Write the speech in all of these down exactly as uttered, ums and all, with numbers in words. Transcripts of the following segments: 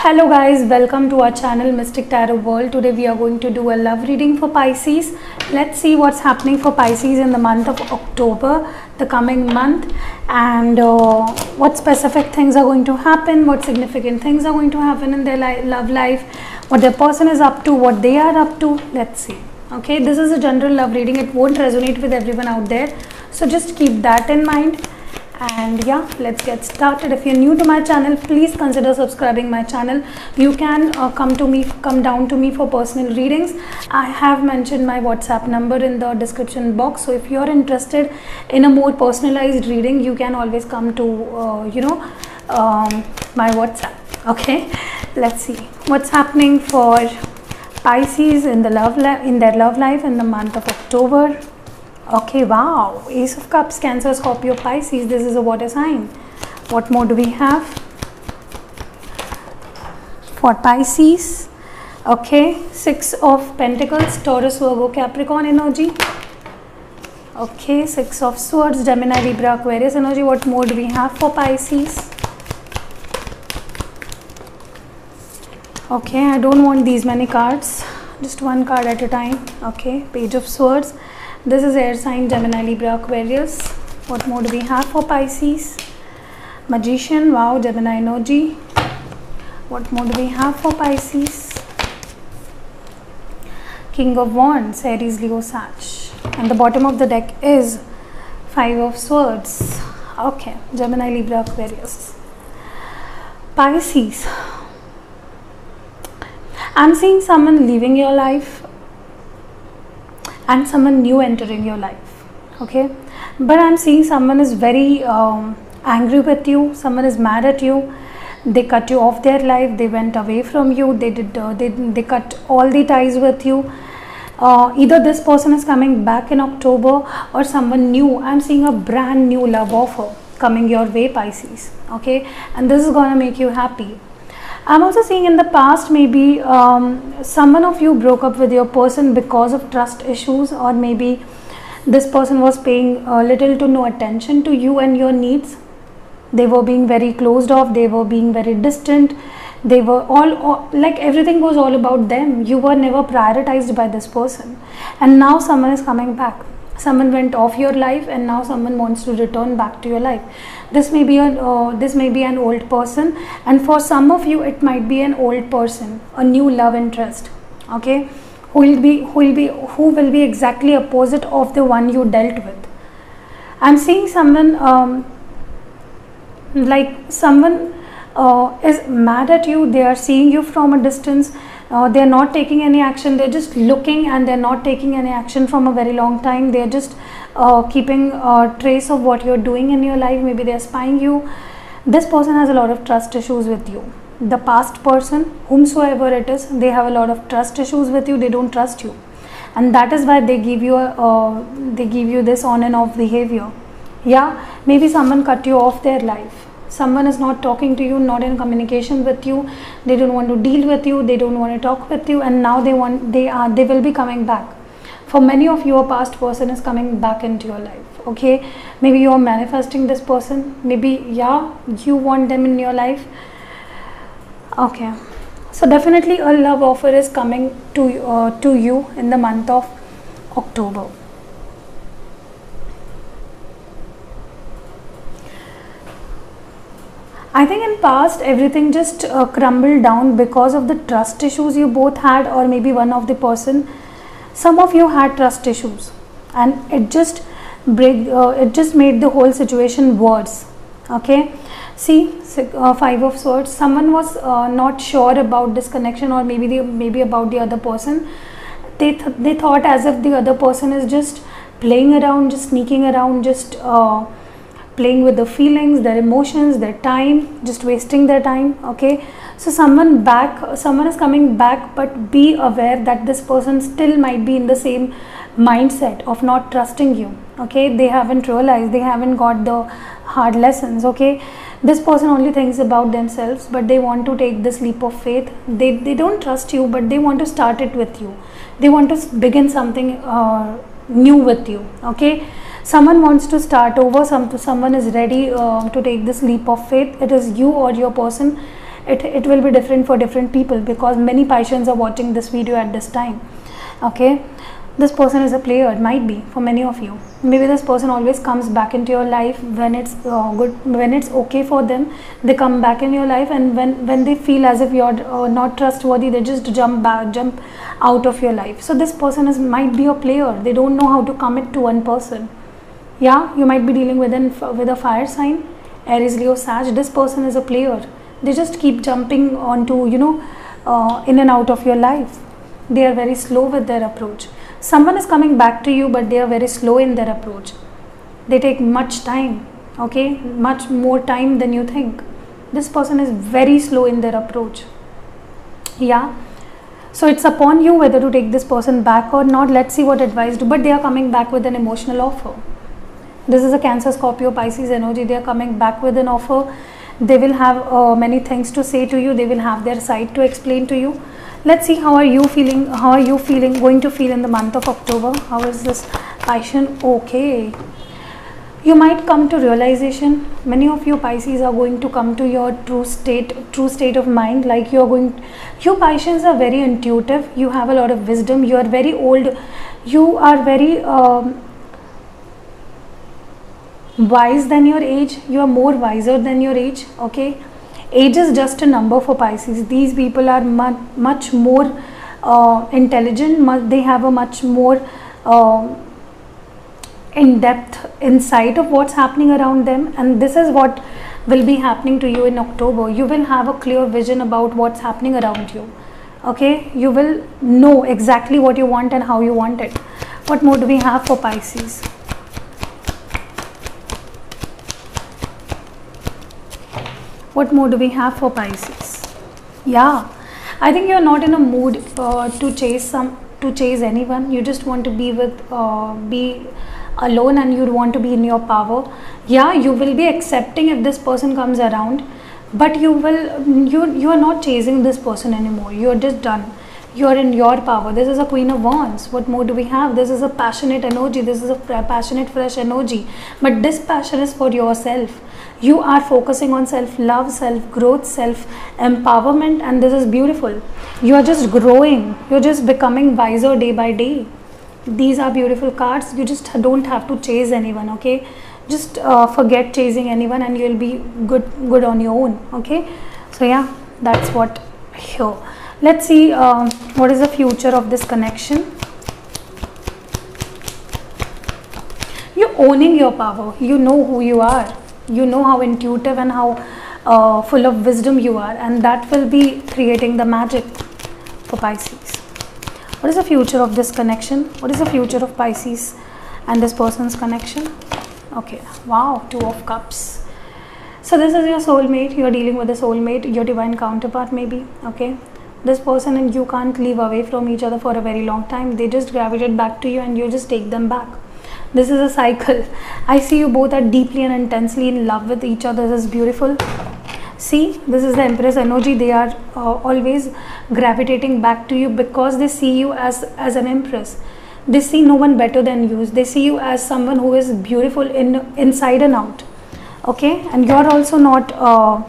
Hello guys, welcome to our channel Mystic Tarot World. Today we are going to do a love reading for Pisces. Let's see what's happening for Pisces in the month of October, the coming month, and uh, what specific things are going to happen, what significant things are going to happen in their li love life, what their person is up to, what they are up to. Let's see. Okay, this is a general love reading. It won't resonate with everyone out there, so just keep that in mind. And yeah, let's get started. If you're new to my channel, please consider subscribing my channel. You can uh, come to me come down to me for personal readings. I have mentioned my WhatsApp number in the description box, so if you're interested in a more personalized reading, you can always come to uh, you know um, my WhatsApp. Okay, let's see what's happening for Pisces in the love in their love life in the month of October. Okay, wow, Ace of Cups, Cancer, Scorpio, Pisces. This is a water sign. What more do we have for Pisces? Okay, Six of Pentacles, Taurus, Virgo, Capricorn energy. Okay, Six of Swords, Gemini, Libra, Aquarius energy. What more do we have for Pisces? Okay, I don't want these many cards, just one card at a time. Okay, Page of Swords. This is air sign, Gemini, Libra, Aquarius. What more do we have for Pisces? Magician, wow, Gemini energy. What more do we have for Pisces? King of Wands, Aries, Leo, Sag. And the bottom of the deck is Five of Swords. Okay, Gemini, Libra, Aquarius. Pisces, I'm seeing someone leaving your life and someone new entering your life. Okay, but I'm seeing someone is very um, angry with you, someone is mad at you, they cut you off their life, they went away from you, they did uh, they, they cut all the ties with you. Uh, either this person is coming back in October or someone new. I'm seeing a brand new love offer coming your way, Pisces. Okay, and this is gonna make you happy. I'm also seeing in the past maybe um, someone of you broke up with your person because of trust issues, or maybe this person was paying uh, little to no attention to you and your needs. They were being very closed off, they were being very distant, they were all, all like everything was all about them. You were never prioritized by this person, and now someone is coming back. Someone went off your life and now someone wants to return back to your life. This may be a uh, this may be an old person, and for some of you it might be an old person, a new love interest. Okay, who will be who will be who will be exactly opposite of the one you dealt with. I'm seeing someone um, like someone uh, is mad at you. They are seeing you from a distance. Uh, they are not taking any action. They're just looking and they're not taking any action from a very long time. They're just uh, keeping a trace of what you're doing in your life. Maybe they're spying you. This person has a lot of trust issues with you. The past person, whomsoever it is, they have a lot of trust issues with you. They don't trust you, and that is why they give you a uh, they give you this on and off behavior. Yeah, maybe someone cut you off their life. Someone is not talking to you, not in communication with you. They don't want to deal with you. They don't want to talk with you, and now they want they are they will be coming back. For many of you, a past person is coming back into your life. Okay, maybe you are manifesting this person. Maybe yeah, you want them in your life. Okay, so definitely a love offer is coming to uh, to you in the month of October. I think in past everything just uh, crumbled down because of the trust issues you both had, or maybe one of the person. Some of you had trust issues, and it just break. Uh, it just made the whole situation worse. Okay, see, uh, Five of Swords. Someone was uh, not sure about this connection, or maybe the maybe about the other person. They th they thought as if the other person is just playing around, just sneaking around, just. Uh, playing with the feelings, their emotions, their time, just wasting their time. Okay, so someone back someone is coming back, but be aware that this person still might be in the same mindset of not trusting you. Okay, they haven't realized, they haven't got the hard lessons. Okay, this person only thinks about themselves, but they want to take this leap of faith. They, they don't trust you, but they want to start it with you. They want to begin something uh, new with you. Okay, someone wants to start over, some someone is ready uh, to take this leap of faith. It is you or your person it, it will be different for different people, because many Pisceans are watching this video at this time. Okay, this person is a player. It might be for many of you. Maybe this person always comes back into your life when it's uh, good, when it's okay for them. They come back in your life, and when when they feel as if you're uh, not trustworthy, they just jump back, jump out of your life. So this person is might be a player. They don't know how to commit to one person. Yeah, you might be dealing with an with a fire sign, Aries, Leo, Sag. This person is a player. They just keep jumping onto, you know, uh, in and out of your life. They are very slow with their approach. Someone is coming back to you, but they are very slow in their approach. They take much time, okay, much more time than you think. This person is very slow in their approach. Yeah, so it's upon you whether to take this person back or not. Let's see what advice do. But they are coming back with an emotional offer. This is a Cancer, Scorpio, Pisces energy. They are coming back with an offer. They will have uh, many things to say to you. They will have their side to explain to you. Let's see how are you feeling, how are you feeling, going to feel in the month of October. How is this Piscean? Okay. You might come to realization. Many of you Pisces are going to come to your true state, true state of mind. Like you are going, you Pisceans are very intuitive. You have a lot of wisdom. You are very old. You are very um, wise than your age. You are more wiser than your age. Okay. Age is just a number for Pisces. These people are much, much more uh, intelligent. Much, they have a much more uh, in-depth insight of what's happening around them. And this is what will be happening to you in October. You will have a clear vision about what's happening around you. Okay, you will know exactly what you want and how you want it. What more do we have for Pisces? What more do we have for Pisces? Yeah, I think you're not in a mood uh, to chase some to chase anyone. You just want to be with uh, be alone, and you want to be in your power. Yeah, you will be accepting if this person comes around, but you will you you are not chasing this person anymore. You're just done. You're in your power. This is a Queen of Wands. What more do we have? This is a passionate energy. This is a passionate, fresh energy. But this passion is for yourself. You are focusing on self-love, self-growth, self-empowerment, and this is beautiful. You are just growing. You're just becoming wiser day by day. These are beautiful cards. You just don't have to chase anyone, okay? Just uh, forget chasing anyone, and you'll be good, good on your own, okay? So yeah, that's what here. Let's see uh, what is the future of this connection. You're owning your power. You know who you are. You know how intuitive and how uh, full of wisdom you are, and that will be creating the magic for Pisces. What is the future of this connection? What is the future of Pisces and this person's connection? Okay, wow, Two of Cups. So this is your soulmate. You're dealing with a soulmate, your divine counterpart maybe, okay? This person and you can't live away from each other for a very long time. They just gravitate back to you, and you just take them back. This is a cycle. I see you both are deeply and intensely in love with each other. This is beautiful. See, this is the Empress energy. They are uh, always gravitating back to you because they see you as, as an Empress. They see no one better than you. They see you as someone who is beautiful in inside and out. Okay, and you're also not uh,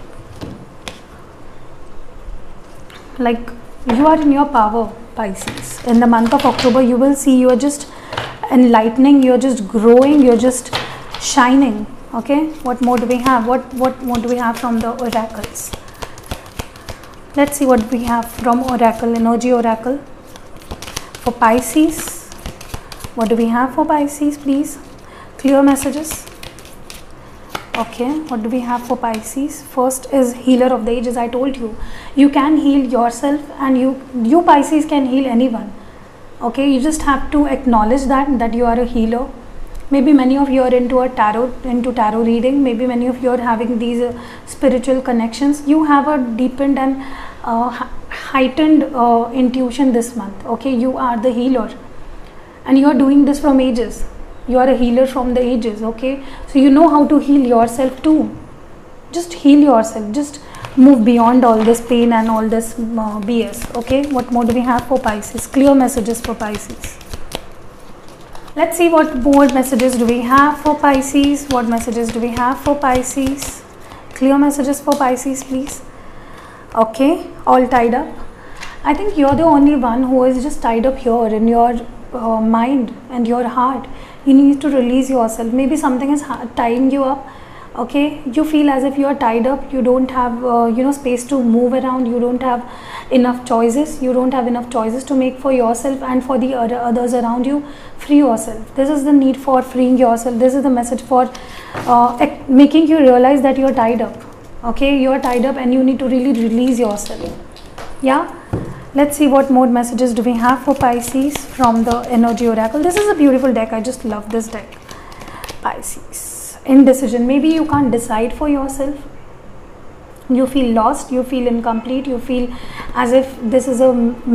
like, you are in your power, Pisces. In the month of October, you will see you are just enlightening, you're just growing, you're just shining. Okay, what more do we have? What what more do we have from the oracles? Let's see what we have from Oracle, Energy Oracle for Pisces. What do we have for Pisces, please? Clear messages. Okay, what do we have for Pisces? First is Healer of the Ages. I told you, you can heal yourself, and you you Pisces can heal anyone. Okay, you just have to acknowledge that that you are a healer. Maybe many of you are into a tarot, into tarot reading. Maybe many of you are having these uh, spiritual connections. You have a deepened and uh, heightened uh, intuition this month. Okay, you are the healer, and you are doing this from ages. You are a healer from the ages. Okay, so you know how to heal yourself too. Just heal yourself. Just move beyond all this pain and all this uh, B S. Okay, what more do we have for Pisces? Clear messages for Pisces. Let's see what more messages do we have for Pisces. What messages do we have for Pisces? Clear messages for Pisces, please. Okay, all tied up. I think you're the only one who is just tied up here in your uh, mind and your heart. You need to release yourself. Maybe something is tying you up. Okay, you feel as if you are tied up. You don't have uh, you know space to move around. You don't have enough choices. You don't have enough choices to make for yourself and for the other others around you. Free yourself. This is the need for freeing yourself. This is the message for uh, making you realize that you are tied up. Okay, you are tied up and you need to really release yourself. Yeah. Let's see what more messages do we have for Pisces from the Energy Oracle. This is a beautiful deck. I just love this deck. Pisces. Indecision. Maybe you can't decide for yourself. You feel lost. You feel incomplete. You feel as if this is a,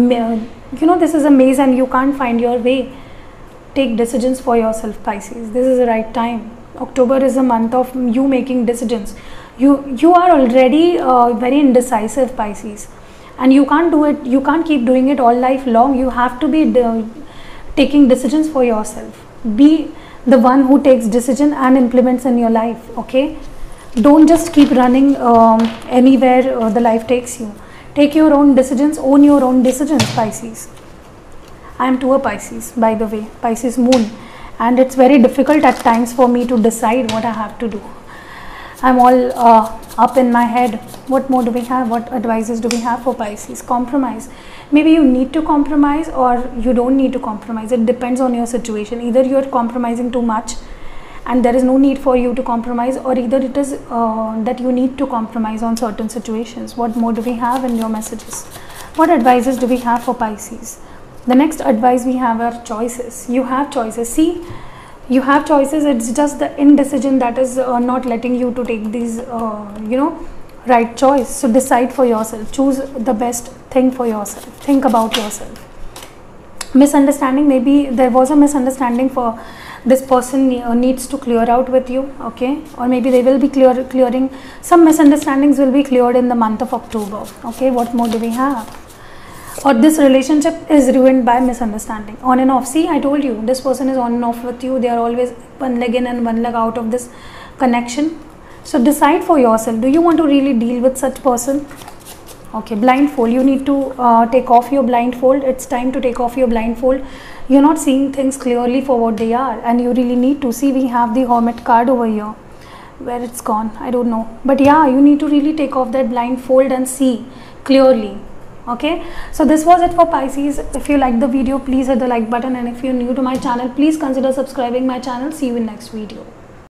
you know, this is a maze and you can't find your way. Take decisions for yourself, Pisces. This is the right time. October is a month of you making decisions. You, you are already uh, very indecisive, Pisces. And you can't do it, you can't keep doing it all life long. You have to be uh, taking decisions for yourself. Be the one who takes decision and implements in your life, okay? Don't just keep running um, anywhere uh, the life takes you. Take your own decisions, own your own decisions, Pisces. I am to a Pisces, by the way, Pisces moon. And it's very difficult at times for me to decide what I have to do. I'm all uh, up in my head. What more do we have? What advices do we have for Pisces? Compromise. Maybe you need to compromise or you don't need to compromise. It depends on your situation. Either you're compromising too much and there is no need for you to compromise, or either it is uh, that you need to compromise on certain situations. What more do we have in your messages? What advices do we have for Pisces? The next advice we have are choices. You have choices. See, you have choices. It's just the indecision that is uh, not letting you to take these uh, you know right choice. So decide for yourself. Choose the best thing for yourself. Think about yourself. Misunderstanding. Maybe there was a misunderstanding for this person uh, needs to clear out with you, okay? Or maybe they will be clear clearing some misunderstandings will be cleared in the month of October. Okay, what more do we have? Or this relationship is ruined by misunderstanding. On and off. See, I told you, this person is on and off with you. They are always one leg in and one leg out of this connection. So decide for yourself. Do you want to really deal with such person? Okay, blindfold. You need to uh, take off your blindfold. It's time to take off your blindfold. You're not seeing things clearly for what they are. And you really need to see. We have the Hermit card over here. Where it's gone, I don't know. But yeah, you need to really take off that blindfold and see clearly. Okay, so this was it for Pisces. If you like the video, please hit the like button, and if you're new to my channel, please consider subscribing my channel. See you in next video.